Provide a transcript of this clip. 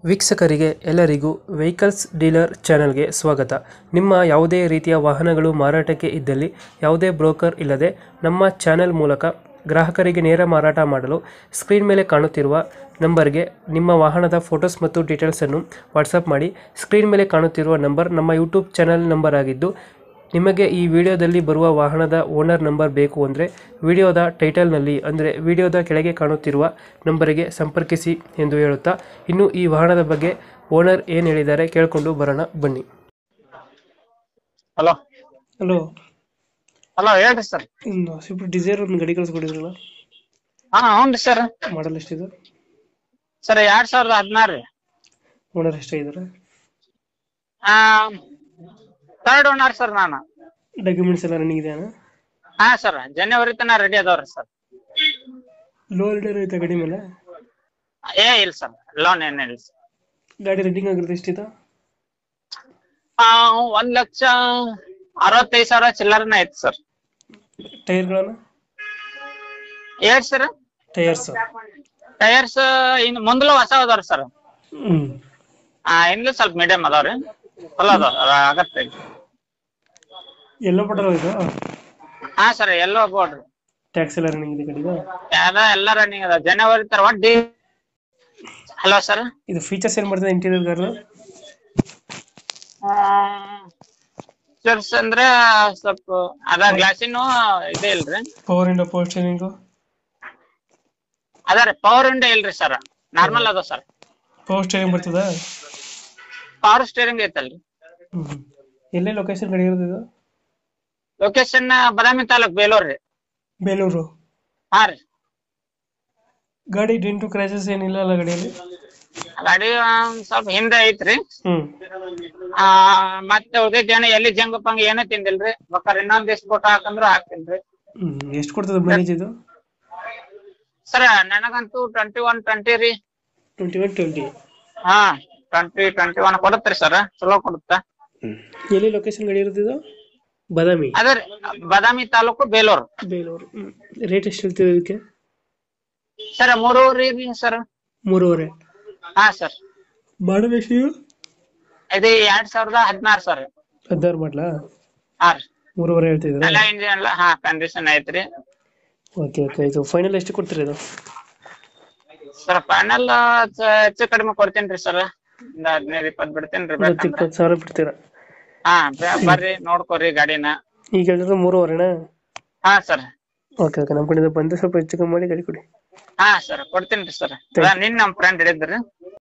ವೀಕ್ಷಕರಿಗೆ ಎಲ್ಲರಿಗೂ vehicles dealer ಚಾನೆಲ್ಗೆ ಸ್ವಾಗತ. ನಿಮ್ಮ ಯಾವುದೇ ರೀತಿಯ ವಾಹನಗಳು ಮಾರಾಟಕ್ಕೆ ಇದ್ದಲ್ಲಿ ಯಾವುದೇ ಬ್ರೋಕರ್ ಇಲ್ಲದೆ ನಮ್ಮ ಚಾನೆಲ್ ಮೂಲಕ ಗ್ರಾಹಕರಿಗೆ ನೇರ ಮಾರಾಟ ಮಾಡಲು ಸ್ಕ್ರೀನ್ ಮೇಲೆ ಕಾಣುತ್ತಿರುವ ನಂಬರ್ಗೆ ನಿಮ್ಮ ವಾಹನದ ಫೋಟೋಸ್ ಮತ್ತು ಡೀಟೇಲ್ಸನ್ನು ವಾಟ್ಸಪ್ ಮಾಡಿ. ಸ್ಕ್ರೀನ್ ಮೇಲೆ ಕಾಣುತ್ತಿರುವ ನಂಬರ್ ನಮ್ಮ ಯೂಟ್ಯೂಬ್ ಚಾನೆಲ್ ನಂಬರ್ ಆಗಿದ್ದು, ನಿಮಗೆ ಈ ವಿಡಿಯೋದಲ್ಲಿ ಬರುವ ವಾಹನದ ಓನರ್ ನಂಬರ್ ಬೇಕು ಅಂದರೆ ವಿಡಿಯೋದ ಟೈಟಲ್ನಲ್ಲಿ ಅಂದರೆ ವಿಡಿಯೋದ ಕೆಳಗೆ ಕಾಣುತ್ತಿರುವ ನಂಬರಿಗೆ ಸಂಪರ್ಕಿಸಿ ಎಂದು ಹೇಳುತ್ತಾ, ಇನ್ನು ಈ ವಾಹನದ ಬಗ್ಗೆ ಓನರ್ ಏನು ಹೇಳಿದ್ದಾರೆ ಕೇಳಿಕೊಂಡು ಬರೋಣ ಬನ್ನಿ. ಹಲೋ ಹಲೋ ಹಲೋ ಹೇಳ್ರಿ ಸರ್. ಒಂದು ಸ್ವಿಫ್ಟ್ ಡಿಸೈರ್ ಒಂದು ಗಾಡಿ ಕಳಿಸ್ಕೊಡಿದ್ರಲ್ಲ, ಹಾ ಹ್ಞೂ ಸರ್. ಮಾಡಲ್ ಎಷ್ಟಿದೆ ಸರ್ 2016 ರೀ. ಓನರ್ ಎಷ್ಟಾಗಿದ್ದಾರೆ? ಥರ್ಡ್ ಓನರ್ ಸರ್ ನಾನು. ಡಾಕ್ಯುಮೆಂಟ್ಸ್ ಎಲ್ಲ ರನ್ನಿಂಗ್ ಇದೆಯಾ? ಹಾ ಸರ್, ಜನವರಿ ತನಕ ರೆಡಿ ಅದಾವ್ರಿ ಸರ್. ಲೋನ್ ಐತೆ ಗಾಡಿ ಮೇಲೆ? ಇಲ್ಲ ಸರ್, ಲೋನ್ ಏನಿಲ್ಲ ಸರ್. ಗಾಡಿ ರನ್ನಿಂಗ್ ಆಗಿರುತ್ತೆ ಎಷ್ಟಿದೆ? 1,65,000 ಚಿಲ್ಲರ್ನ ಐತಿ ಸರ್. ಟೈರ್ಗಳನ್ನ ಏಟ್ ಸರ್? ಟೈರ್ಸ್ ಇನ್ನು ಮುಂದಲು ಹೊಸ ಅದಾವ್ರಿ ಸರ್. ಹಿಂದ್ಲು ಸ್ವಲ್ಪ ಮೀಡಿಯಂ ಅದಾವ್ರಿ, ಚಲೋ ಅದಾವ ಆಗತ್ತೆ. ಎಲ್ಲೋ ಪೆಟ್ರೋಲ್ ಇದು? ಹಾ ಸರ್, ಎಲ್ಲೋ ಬೋರ್ಡ್. ಟ್ಯಾಕ್ಸ್ ಎಲ್ಲ ರನ್ನಿಂಗ್ ಇದೆ ಗಾಡಿಗೆ? ಎಲ್ಲ ರನ್ನಿಂಗ್ ಅದ. ಜನವರಿ ತರ ಒಡ್ಡಿ. ಹಲೋ ಸರ್, ಇದು ಫೀಚರ್ಸ್ ಏನ್ ಮಾಡ್ತದೆ ಇಂಟೀರಿಯರ್ ಗಾಡಿ? ಫೀಚರ್ಸ್ ಅಂದ್ರೆ ಸ್ವಲ್ಪ ಅದ ಗ್ಲಾಸಿನ ಇದೆ ಇಲ್ರಿ. ಪವರ್ ಇಂಡೋ, ಪವರ್ ಸ್ಟೀರಿಂಗ್ ಅದ ರೀ. ಪವರ್ ವಿಂಡೋ ಇಲ್ರಿ ಸರ್, ನಾರ್ಮಲ್ ಅದ ಸರ್. ಪವರ್ ಸ್ಟೀರಿಂಗ್ ಬರ್ತದ? ಪವರ್ ಸ್ಟೀರಿಂಗ್ ಐತಲ್ರಿ. ಎಲ್ಲೇ ಲೊಕೇಶನ್ ಗಾಡಿ ಇರೋದು ಇದು? ಲೊಕೇಶನ್ ಬಾದಾಮಿ ತಾಲೂಕ್, ಬೇಲೂರ್ ರೀ. ಬೇಲೂರು? ಹಾ ರೀ. ಗಾಡಿ ಡೆಂಟು ಕ್ರ್ಯಾಚಸ್ ಏನಿಲ್ಲ ಅಲ್ಲ ಗಾಡಿಯಲ್ಲಿ? ಗಾಡಿ ಸ್ವಲ್ಪ ಹಿಂದೆ ಐತ್ರಿ. ಮತ್ತೆ ಉಳಿದೇನ ಎಲ್ಲಿ ಜಂಗ ಪಂಗ ಏನೇ ತಿಂದಿಲ್ರಿ. ಬೇಕಾದ್ರೆ ಇನ್ನೊಂದ್ ಇಷ್ಟು ಫೋಟೋ ಹಾಕಂದ್ರು ಹಾಕ್ತೀನ್ರಿ. ಎಷ್ಟು ಕೊಡ್ತದ ಮೈಲೇಜ್ ಇದು? ಸರ್ ನನಗಂತೂ 21-20 ರೀ. 21-20? ಹಾ, 20-21 ಕೊಡುತ್ರಿ ಸರ್, ಚಲೋ ಕೊಡುತ್ತ. ಎಲ್ಲಿ ಲೊಕೇಶನ್ ಗಾಡಿ ಇರೋದು ಇದು? ಬಾದಾಮಿ? ಅದೇ ರೀ, ಬಾದಾಮಿ ತಾಲೂಕು, ಬೇಲೂರು. ಬೇಲೂರು. ರೇಟ್ ಎಷ್ಟು ಹೇಳ್ತೀವಿ ಇದಕ್ಕೆ? ಸರ್ 3.5 ರೀ ಸರ್. 3.5? ಹಾ ಸರ್. ಮಾಡಲ್ ಎಷ್ಟು ಇದು 2016 ಸರ್. 16 ಮಾಡ್ಲಾ? ಹಾ ರೀ. 3.5 ಹೇಳ್ತಿದ್ರ? ಎಲ್ಲ ಇಂಜಿನ್ ಎಲ್ಲ ಹಾ ಕಂಡೀಷನ್ ಐತ್ರಿ. Okay okay. ಇದು ಫೈನಲ್ ಎಷ್ಟು ಕೊಡ್ತೀರಿ ಇದು? ಸರ್ ಫೈನಲ್ ಹೆಚ್ಚು ಕಡಿಮೆ ಕೊಡ್ತೇನ್ರಿ ಸರ್. 15-20 ಬಿಡ್ತೇನ್ರಿ. 20,000 ಬಿಡ್ತೀರಾ? ಹಾ, ಬರ್ರಿ ನೋಡ್ಕೊರಿ ಗಾಡಿನ. ಈಗ ಹೇಳಿದ್ರೆ 3.5ನಾ? ಹಾ ಸರ್. Okay okay. ನಮ್ಮ ಕಡೆಯಿಂದ ಬಂದು ಸ್ವಲ್ಪ ಹೆಚ್ಚು ಕಮ್ಮಿ ಮಾಡಿ ಗಾಡಿ ಕೊಡಿ. ಹಾ ಸರ್, ಕೊಡ್ತೇನ್ರಿ ಸರ್. ನಿನ್ ನಮ್ ಫ್ರೆಂಡ್ ಹಿಡಿದ್ರಿ.